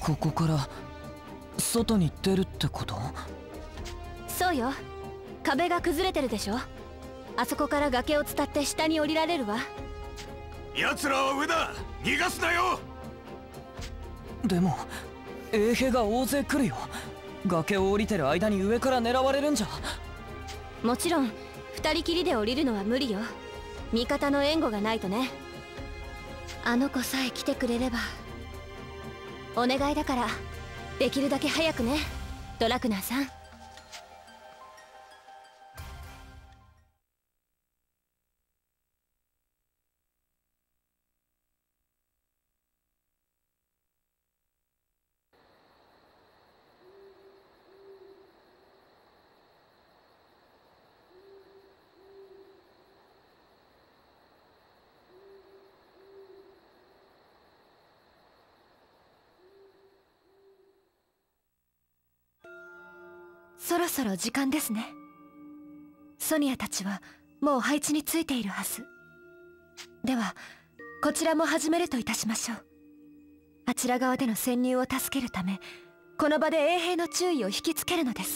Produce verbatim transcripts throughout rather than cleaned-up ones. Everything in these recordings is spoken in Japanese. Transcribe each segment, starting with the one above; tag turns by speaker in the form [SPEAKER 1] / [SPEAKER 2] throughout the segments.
[SPEAKER 1] ここから外に出るってこと？
[SPEAKER 2] そうよ。壁が崩れてるでしょ。あそこから崖を伝って下に降りられるわ。
[SPEAKER 3] 奴らは上だ。逃がすなよ。
[SPEAKER 1] でも衛兵が大勢来るよ。崖を降りてる間に上から狙われるんじゃ。
[SPEAKER 2] もちろん二人きりで降りるのは無理よ。味方の援護がないとね。あの子さえ来てくれれば。お願いだからできるだけ早くね、ドラクナーさん。そろそろ時間ですね。ソニアたちはもう配置についているはず。ではこちらも始めるといたしましょう。あちら側での潜入を助けるため、この場で衛兵の注意を引きつけるのです。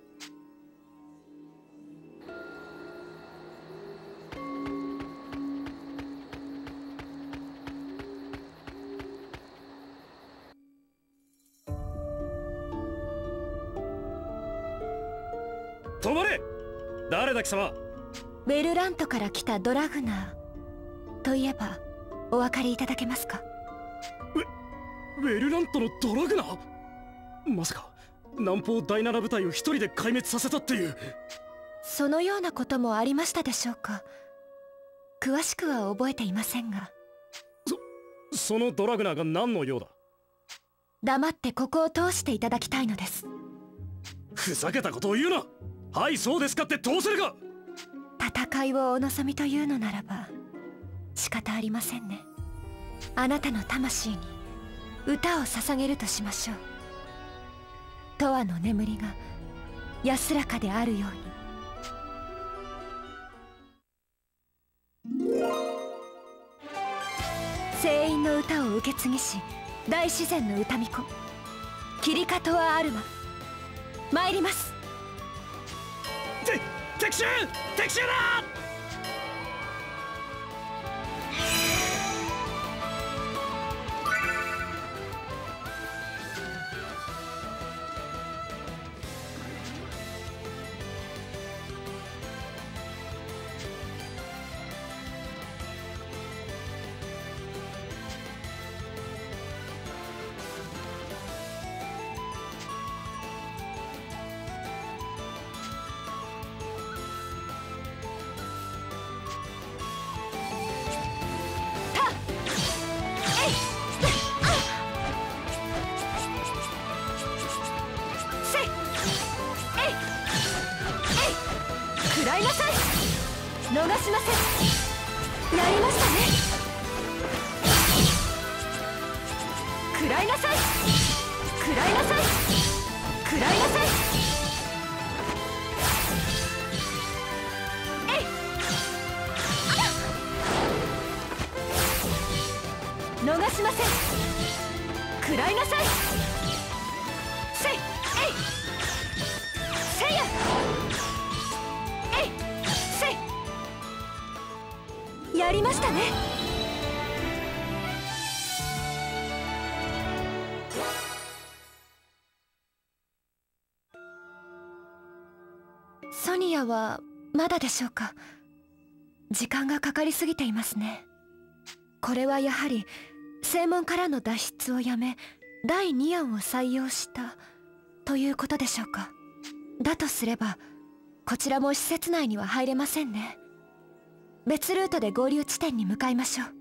[SPEAKER 4] 止まれ！誰だ貴様？
[SPEAKER 2] ウェルラントから来たドラグナーといえばお分かりいただけますか？
[SPEAKER 4] ウェ、ウェルラントのドラグナー？まさか南方第七部隊を一人で壊滅させたっていう。
[SPEAKER 2] そのようなこともありましたでしょうか。詳しくは覚えていませんが。
[SPEAKER 4] そ、そのドラグナーが何の用だ？
[SPEAKER 2] 黙ってここを通していただきたいのです。
[SPEAKER 4] ふざけたことを言うな！はいそうですかって通せるか！
[SPEAKER 2] 戦いをお望みというのならば仕方ありませんね。あなたの魂に歌を捧げるとしましょう。永遠の眠りが安らかであるように。聖韻の歌を受け継ぎし大自然の歌巫女キリカトア・アルマ参ります。
[SPEAKER 4] て敵襲敵襲だ！
[SPEAKER 2] 食らいなさい。逃しません。やりましたね。食らいなさい。食らいなさい。食らいなさい。えい。逃しません。食らいなさい。せい。えい。せいや。やりましたね。ソニアはまだでしょうか。時間がかかりすぎていますね。これはやはり正門からの脱出をやめだいに案を採用したということでしょうか。だとすればこちらも施設内には入れませんね。別ルートで合流地点に向かいましょう。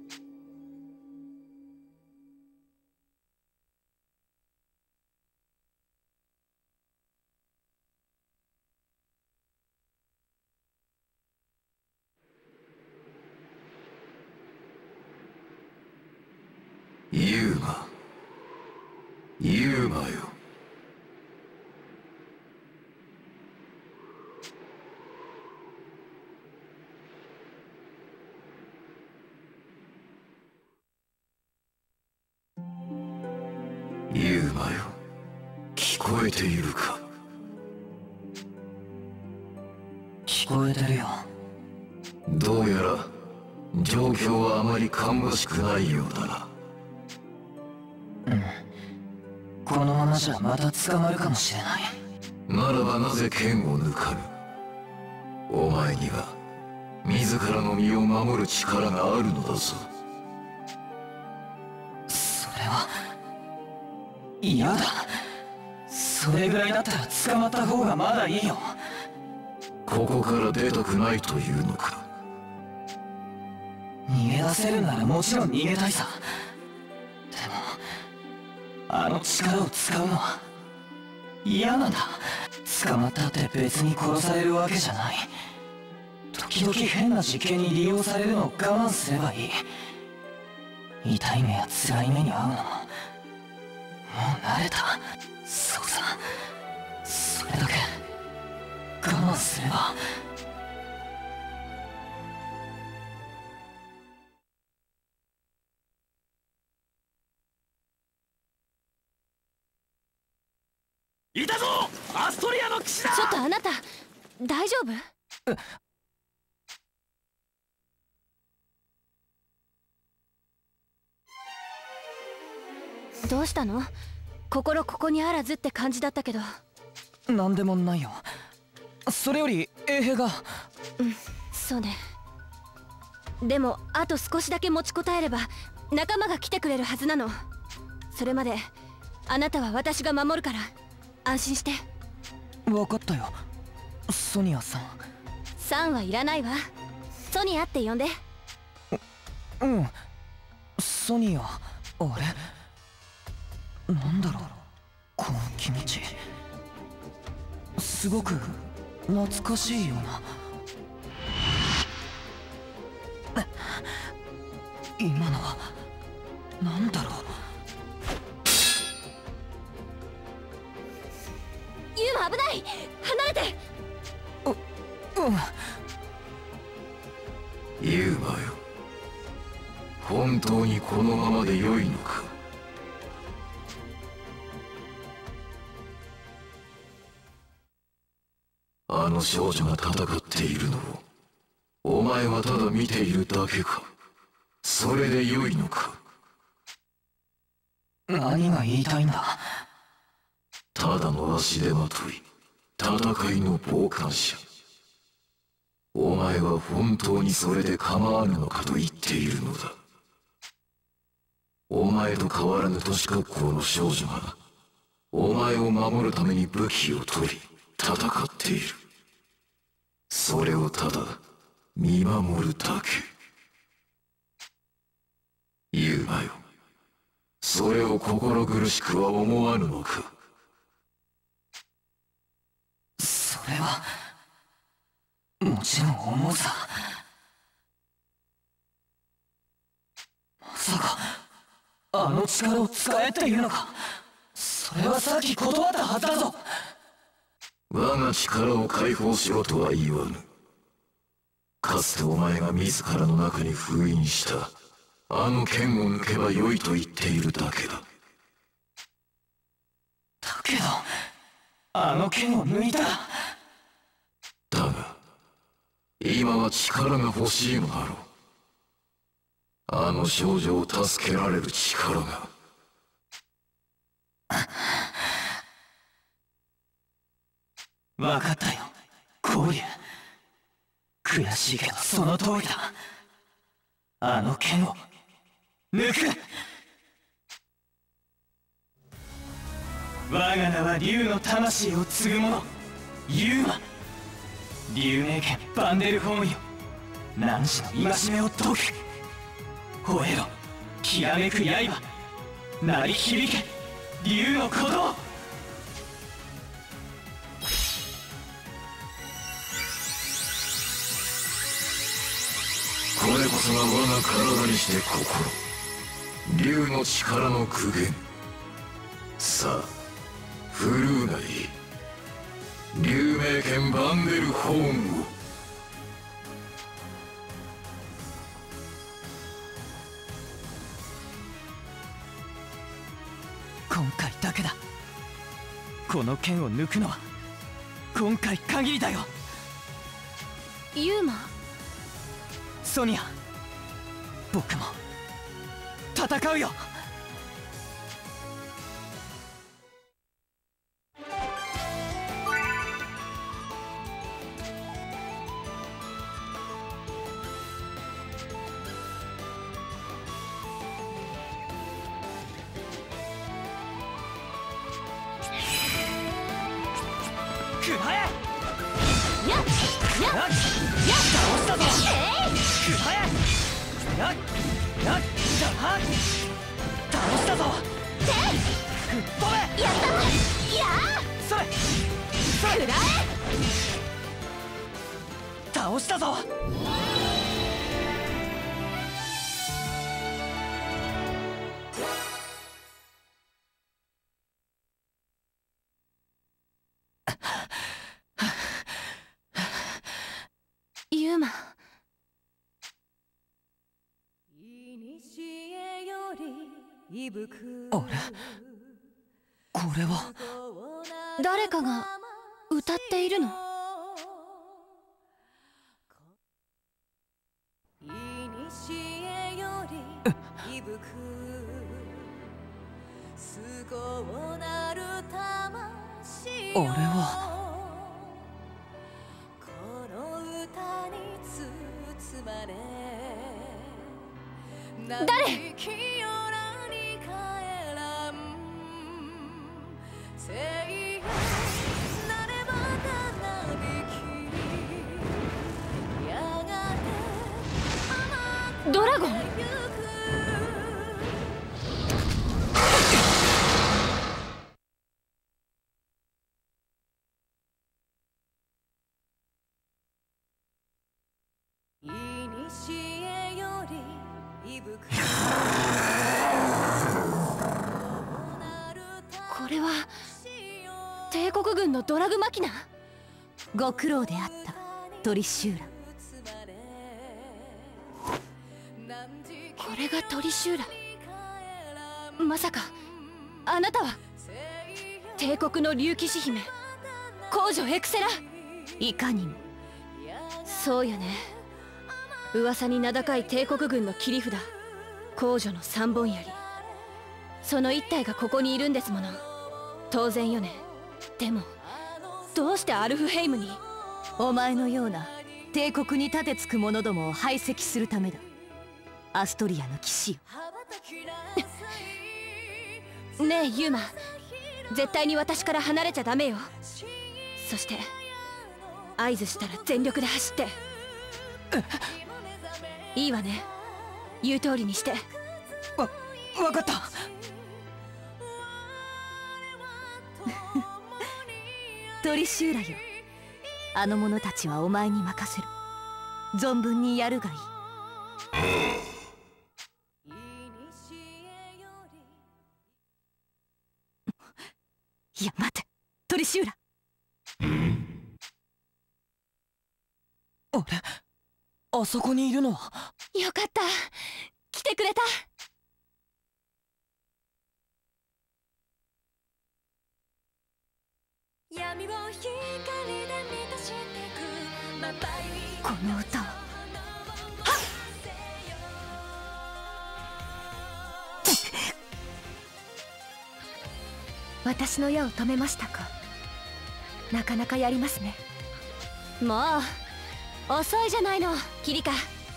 [SPEAKER 3] ユーマ、ユーマよ。 ユウマよ、聞こえているか。
[SPEAKER 1] 聞こえてるよ。
[SPEAKER 3] どうやら状況はあまり芳しくないようだな。
[SPEAKER 1] うん、このままじゃまた捕まるかもしれない。
[SPEAKER 3] ならばなぜ剣を抜かぬ。お前には自らの身を守る力があるのだぞ。
[SPEAKER 1] それは嫌だ。それぐらいだったら捕まった方がまだいいよ。
[SPEAKER 3] ここから出たくないというのか。
[SPEAKER 1] 逃げ出せるならもちろん逃げたいさ。でもあの力を使うのは嫌なんだ。捕まったって別に殺されるわけじゃない。時々変な実験に利用されるのを我慢すればいい。痛い目や辛い目に遭うのももう慣れた。そうさ、それだけ我慢すれば。
[SPEAKER 4] いたぞ、アストリアの騎士だ。
[SPEAKER 2] ちょっとあなた大丈夫？どうしたの？心ここにあらずって感じだったけど。
[SPEAKER 1] なんでもないよ。それより衛兵が。
[SPEAKER 2] うん、そうね。でもあと少しだけ持ちこたえれば仲間が来てくれるはずなの。それまであなたは私が守るから安心して。
[SPEAKER 1] 分かったよ、ソニアさん。
[SPEAKER 2] さんはいらないわ。ソニアって呼んで。
[SPEAKER 1] ううん、ソニア。あれなんだろう、この気持ち。すごく懐かしいような。今のは何だろう。
[SPEAKER 2] ユウマ危ない、離れて。
[SPEAKER 1] ううん。
[SPEAKER 3] ユウマよ、本当にこのままで良いのか。あの少女が戦っているのをお前はただ見ているだけか。それで良いのか。
[SPEAKER 1] 何が言いたいんだ。
[SPEAKER 3] ただの足手まとい、戦いの傍観者。お前は本当にそれで構わぬのかと言っているのだ。お前と変わらぬ年格好の少女がお前を守るために武器を取り戦っている。それをただ見守るだけ。言うなよ、それを心苦しくは思わぬのか。
[SPEAKER 1] それはもちろん思うさ。まさかあの力を使えっていうのか。それはさっき断ったはずだぞ。
[SPEAKER 3] 我が力を解放しろとは言わぬ。かつてお前が自らの中に封印したあの剣を抜けば良いと言っているだけだ。
[SPEAKER 1] だけどあの剣を抜いたら。
[SPEAKER 3] だが今は力が欲しいのだろう。あの少女を助けられる力が。
[SPEAKER 1] 分かったよ、光龍。悔しいけどその通りだ。あの剣を抜く。我が名は竜の魂を継ぐ者、ユーマ。竜名剣バンデルホーンよ、何時の戒めを解く。吠えろ、きらめく刃、鳴り響け竜の鼓動。
[SPEAKER 3] これこそが我が体にして心、竜の力の具現。さあ振るうがいい、竜名剣バンデルホーンを。
[SPEAKER 1] 今回だけだ。この剣を抜くのは今回限りだよ。
[SPEAKER 2] ユーマ、
[SPEAKER 1] ソニア、僕も戦うよ。くらえ。
[SPEAKER 2] やっやっやっ
[SPEAKER 1] 倒したぞ。
[SPEAKER 2] えい、
[SPEAKER 1] くらえ。やっやっ倒したぞ。吹っ飛べ。
[SPEAKER 2] やった、や
[SPEAKER 1] それそれ。
[SPEAKER 2] ー、くらえ。
[SPEAKER 1] 倒したぞ。
[SPEAKER 2] ユーマ、
[SPEAKER 1] あれ、これは
[SPEAKER 2] 誰かが歌っているの？
[SPEAKER 1] あれは
[SPEAKER 2] 誰？ドラゴン？これは帝国軍のドラグマキナ？
[SPEAKER 5] ご苦労であったトリシューラ。
[SPEAKER 2] これがトリシューラ。まさかあなたは帝国の竜騎士姫皇女エクセラ？
[SPEAKER 5] いかにも。
[SPEAKER 2] そうよね。噂に名高い帝国軍の切り札皇女の三本槍、その一体がここにいるんですもの。当然よね。でもどうしてアルフヘイムに？
[SPEAKER 5] お前のような帝国に盾つく者どもを排斥するためだ。アストリアの騎士よ。
[SPEAKER 2] ねえユーマ、絶対に私から離れちゃダメよ。そして合図したら全力で走って。いいわね、言う通りにして。
[SPEAKER 1] わ分かった。
[SPEAKER 5] トリシューラよ、あの者たちはお前に任せる。存分にやるがいい。いや待て、トリシューラ。
[SPEAKER 1] あれ、あそこにいるのは。
[SPEAKER 2] よかった、来てくれた。
[SPEAKER 5] この歌は
[SPEAKER 2] 私の矢を止めましたか？なかなかやりますね。もう遅いじゃないのキリカ。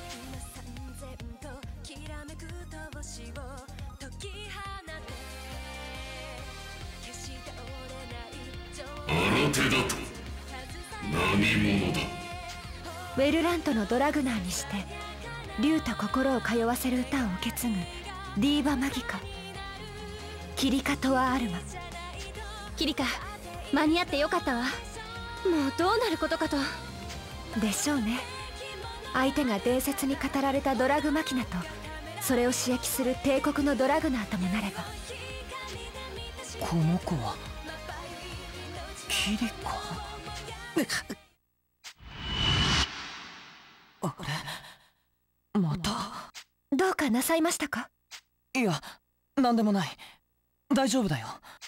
[SPEAKER 3] 新手だと何者だ？
[SPEAKER 2] ウェルラントのドラグナーにして竜と心を通わせる歌を受け継ぐディーバマギカ、キリカトワアルマ。キリカ、間に合ってよかったわ。もうどうなることかと。でしょうね。相手が伝説に語られたドラグマキナと、それを刺激する帝国のドラグナーともなれば。
[SPEAKER 1] この子はキリカ？あれ、また？
[SPEAKER 2] どうかなさいましたか？
[SPEAKER 1] いや、なんでもない。 大丈夫だよ。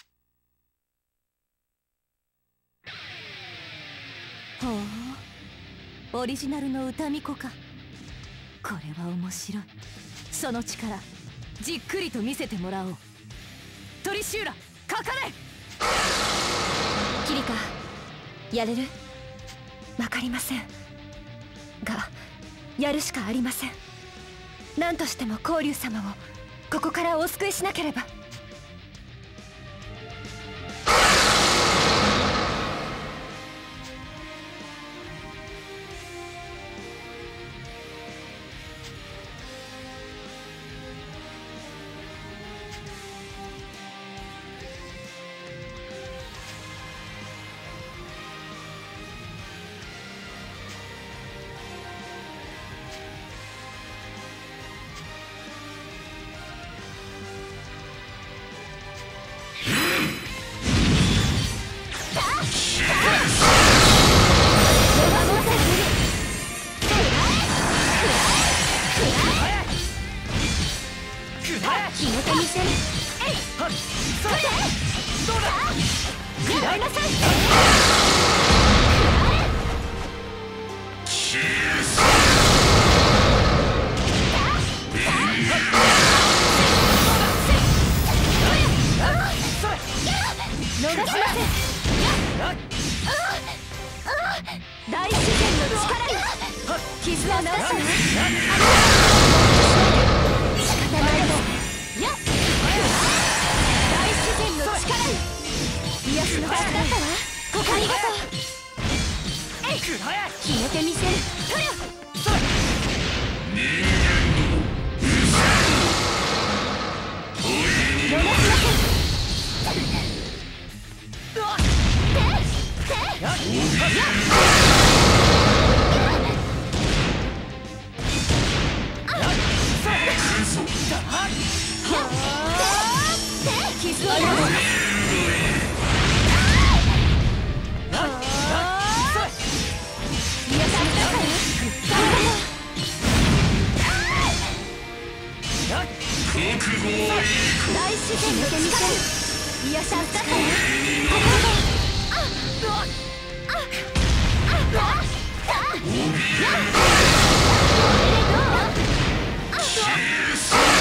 [SPEAKER 5] ほう、オリジナルの歌巫女か。これは面白い。その力じっくりと見せてもらおう。トリシューラ、かかれ。
[SPEAKER 2] キリカ、やれる？わかりませんが、やるしかありません。何としても光龍様をここからお救いしなければ。決めてみせる。えい、それどうだ。食らいなさい。逃しません。大自然の力に傷を治すわ。仕方ないぞ。やっ、大自然の力に癒しの力だったわ。ここありがとう。えい、決めてみせる。とりゃ逃しません。傷を治す。大自然の力に癒しあったから。あっ